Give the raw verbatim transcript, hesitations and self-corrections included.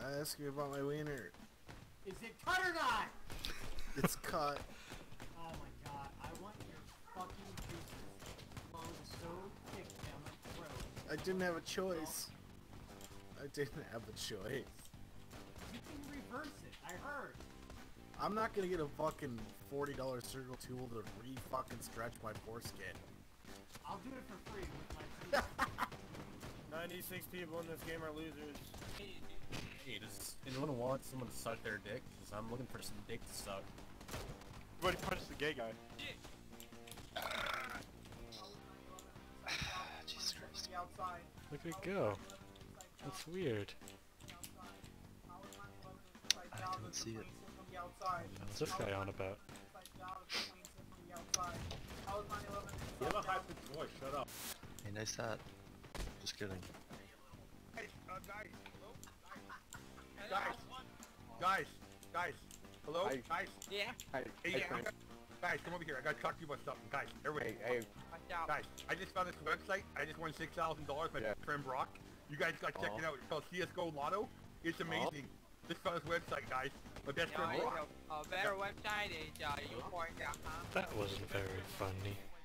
Ask me about my wiener. Is it cut or not? It's cut. Oh my god, I want your fucking juices flowing so thick down my throat. I didn't have a choice. I didn't have a choice. You can reverse it, I heard. I'm not gonna get a fucking forty dollar surgical tool to re-fucking stretch my foreskin. I'll do it for free with my teeth. ninety-six people in this game are losers. Hey, does anyone want someone to suck their dick? Because I'm looking for some dick to suck. Everybody punch the gay guy. Jesus Christ. Look at it go. That's weird. I didn't see it. What's this guy on about? You have a high-pitched voice, shut up. Hey, nice hat. Just kidding. Hey, uh, guys. Guys. Guys. Guys. Hello? Hi. Guys. Yeah. Hey, Hi. Hey, yeah, Frank. guys, come over here. I gotta talk to you about something. Guys, everybody. Hey, hey. Guys, I just found this website. I just won six thousand dollars. My Yeah. friend Brock. You guys gotta check Oh. it out. It's called C S G O Lotto. It's amazing. Just found this website, guys. My best friend Brock. A better website is uh, ucoin dot com. That wasn't very funny.